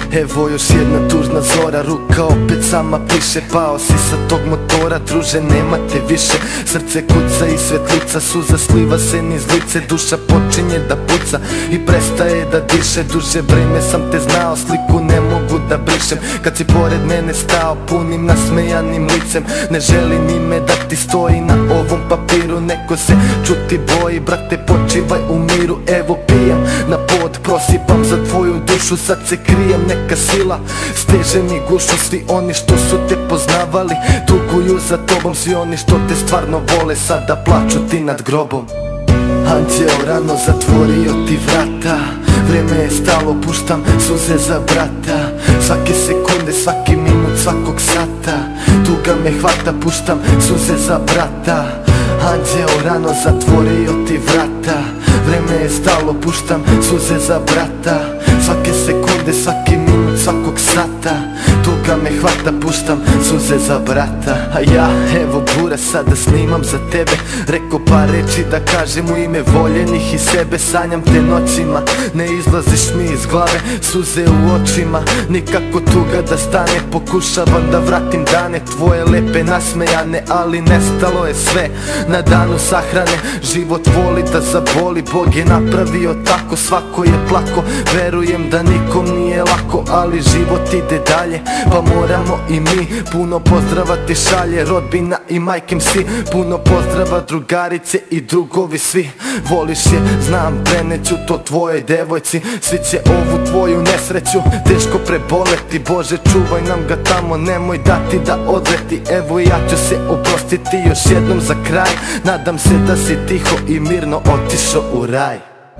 Evo još jedna tužna zora, ruka opet sama piše. Pao si sa tog motora, druže nema te više. Srce kuca i svetlica, suza sliva se niz lice. Duša počinje da puca i prestaje da diše. Duže vreme sam te znao, sliku ne mogu da brišem. Kad si pored mene stao, punim nasmejanim licem. Ne želim ime da ti stoji na ovom papiru. Neko se čuti boji, brate počivaj u miru. Evo pijem na pod, prosipam za tvoju dušu. Sad se krijem, neka sila steže mi gušu. Svi oni što su te poznavali tuguju za tobom. Svi oni što te stvarno vole sada plaču ti nad grobom. Anđeo rano zatvorio ti vrata, vreme je stalo, puštam suze za brata. Svake sekunde, svaki minut, svakog sata tuga me hvata, puštam suze za brata. Anđeo rano zatvorio ti vrata, vreme je stalo, puštam suze za brata. Svake sekunde, svaki minut, svakog sata tuga me hvata, puštam suze za brata. A ja, evo bura, sada snimam za tebe. Reko par reči da kažem u ime voljenih i sebe. Sanjam te noćima, ne izlaziš mi iz glave, suze u očima, nikako tuga da stane. Pokušavam da vratim dane tvoje lepe nasmejane, ali nestalo je sve na danu sahrane. Život voli da zaboli, Bog je napravio tako, svako je plako. Verujem da nikom nije lako, ali život ide dalje, pa moramo i mi. Puno pozdrava ti šalje rodbina i majke si. Puno pozdrava drugarice i drugovi svi. Voliš je, znam, preneću to tvojoj devojci. Svi će ovu tvoju nesreću teško preboleti. Bože čuvaj nam ga tamo, nemoj dati da odleti. Evo ja ću se oprostiti još jednom za kraj. Nadam se da si tiho i mirno otišao u raj.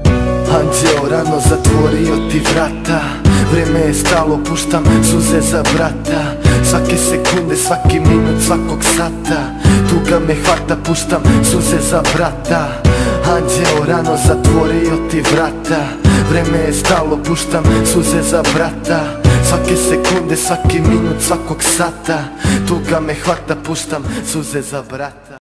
Anđeo rano zatvorio ti vrata, vreme je stalo, puštam suze za brata. Svake sekunde, svaki minut, svakog sata tuga me hvata, puštam suze za brata. Anđeo rano zatvorio ti vrata, vreme je stalo, puštam suze za brata. Svake sekunde, svaki minut, svakog sata tuga me hvata, puštam suze za brata.